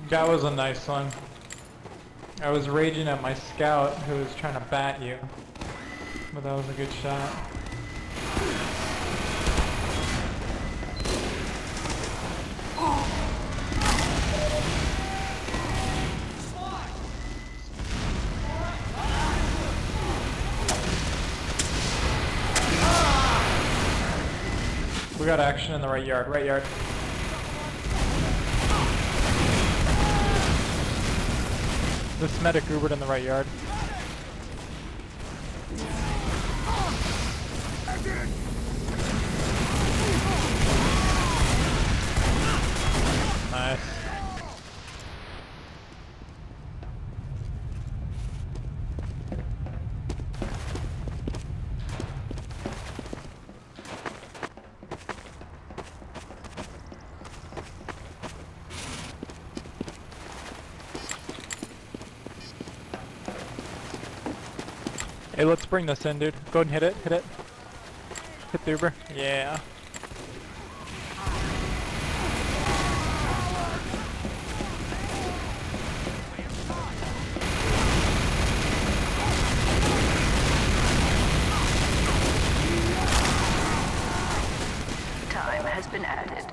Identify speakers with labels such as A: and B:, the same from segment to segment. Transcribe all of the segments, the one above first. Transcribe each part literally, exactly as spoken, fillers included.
A: That was a nice one. I was raging at my scout who was trying to bat you, but that was a good shot. We got action in the right yard, right yard. This medic Ubered in the right yard. Nice. Hey, let's bring this in, dude. Go ahead and hit it, hit it. Hit the Uber. Yeah.
B: Time has been added.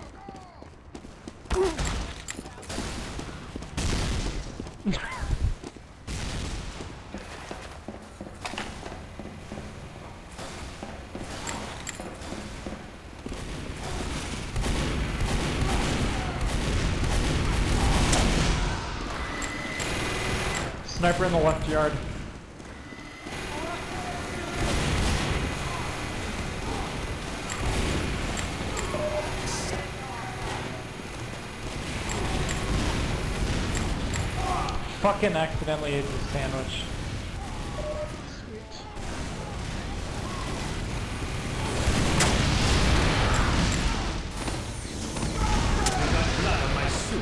A: Sniper in the left yard. Fucking accidentally ate the sandwich. Sweet.
C: I got blood on my suit.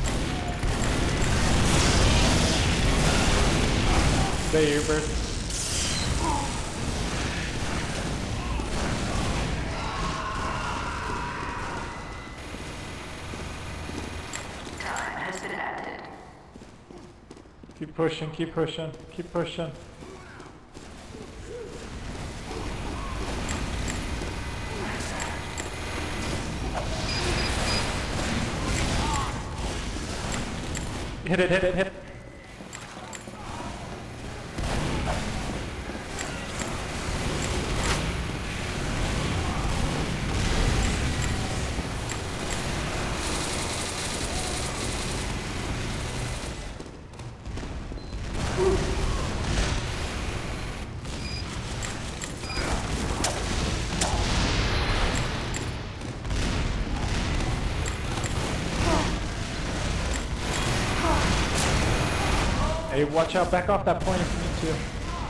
A: There, Uber.
B: Time has been added.
A: Keep pushing, keep pushing, keep pushing. Hit it, hit it, hit it. Hey, watch out, back off that point if you need to.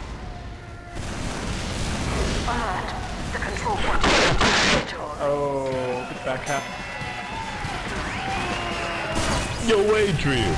B: Alert. The control point is victorious.
A: Oh, good back half.
D: Yo, Adrian.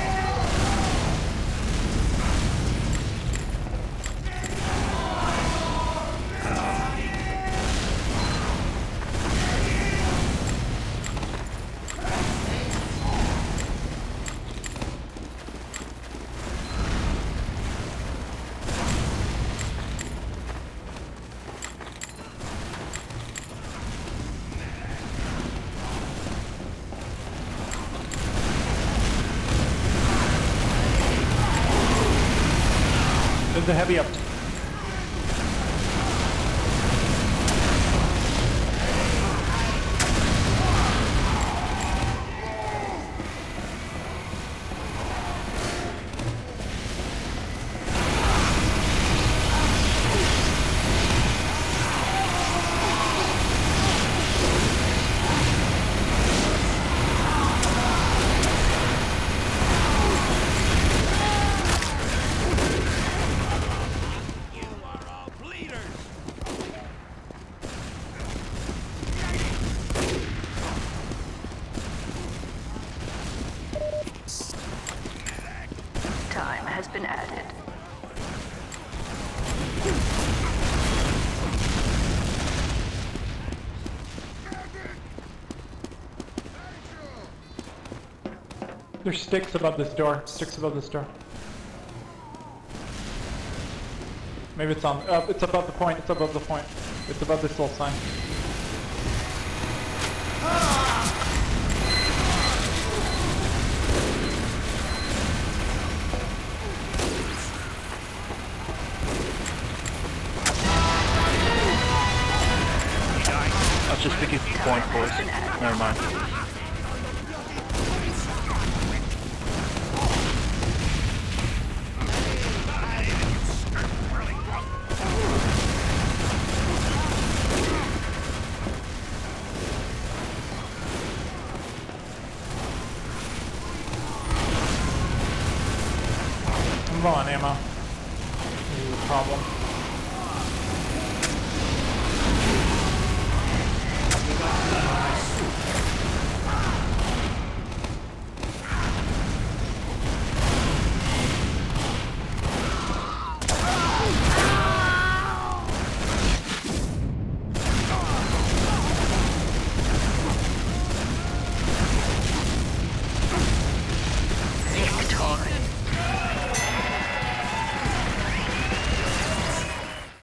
A: There's a heavy up. there's sticks above this door. Sticks above this door. Maybe it's on. Oh, it's above the point. It's above the point. It's above this little sign.
E: I was just thinking point, boys. Never mind.
A: I'm low on ammo. This is a problem.